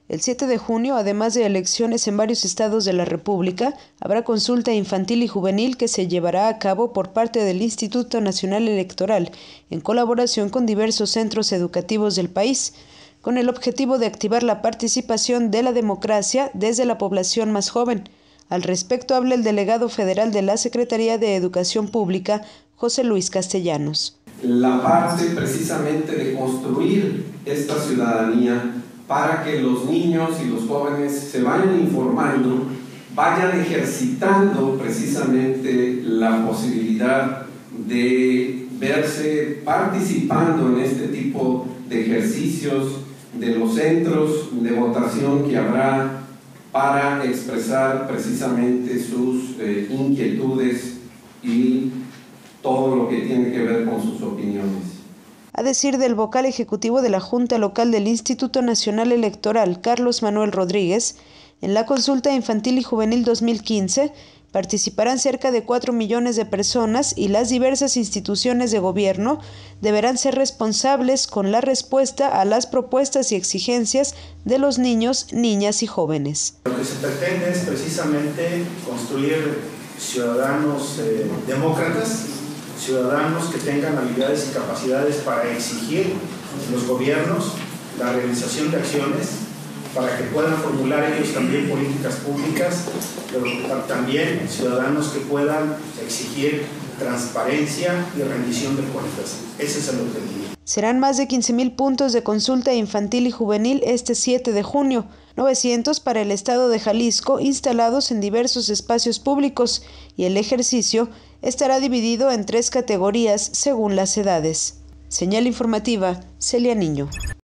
El 7 de junio, además de elecciones en varios estados de la República, habrá consulta infantil y juvenil que se llevará a cabo por parte del Instituto Nacional Electoral, en colaboración con diversos centros educativos del país, con el objetivo de activar la participación de la democracia desde la población más joven. Al respecto habla el delegado federal de la Secretaría de Educación Pública, José Luis Castellanos. La parte precisamente de construir esta ciudadanía para que los niños y los jóvenes se vayan informando, vayan ejercitando precisamente la posibilidad de verse participando en este tipo de ejercicios de los centros de votación que habrá para expresar precisamente sus inquietudes y todo lo que tiene que ver con sus opiniones. A decir del vocal ejecutivo de la Junta Local del Instituto Nacional Electoral, Carlos Manuel Rodríguez, en la consulta infantil y juvenil 2015 participarán cerca de 4 millones de personas y las diversas instituciones de gobierno deberán ser responsables con la respuesta a las propuestas y exigencias de los niños, niñas y jóvenes. Lo que se pretende es precisamente construir ciudadanos demócratas, ciudadanos que tengan habilidades y capacidades para exigir los gobiernos la realización de acciones, para que puedan formular ellos también políticas públicas, pero también ciudadanos que puedan exigir transparencia y rendición de cuentas. Ese es el objetivo. Serán más de 15,000 puntos de consulta infantil y juvenil este 7 de junio, 900 para el estado de Jalisco, instalados en diversos espacios públicos, y el ejercicio estará dividido en 3 categorías según las edades. Señal informativa, Celia Niño.